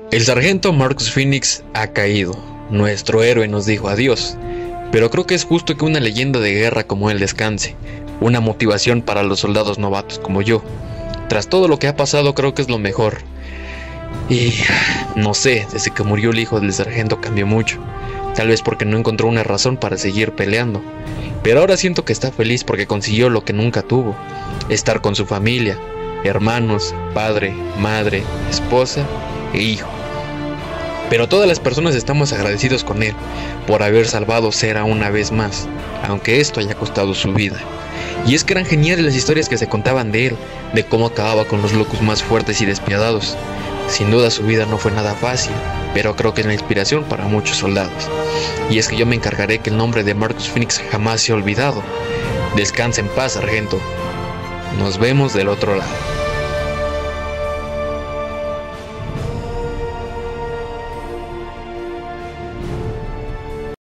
El sargento Marcus Phoenix ha caído. Nuestro héroe nos dijo adiós. Pero creo que es justo que una leyenda de guerra como él descanse. Una motivación para los soldados novatos como yo. Tras todo lo que ha pasado, creo que es lo mejor. Y no sé, desde que murió el hijo del sargento cambió mucho. Tal vez porque no encontró una razón para seguir peleando. Pero ahora siento que está feliz porque consiguió lo que nunca tuvo. Estar con su familia, hermanos, padre, madre, esposa e hijo. Pero todas las personas estamos agradecidos con él por haber salvado Cera una vez más, aunque esto haya costado su vida. Y es que eran geniales las historias que se contaban de él, de cómo acababa con los locos más fuertes y despiadados. Sin duda su vida no fue nada fácil, pero creo que es la inspiración para muchos soldados. Y es que yo me encargaré que el nombre de Marcus Phoenix jamás sea olvidado. Descansa en paz, sargento. Nos vemos del otro lado.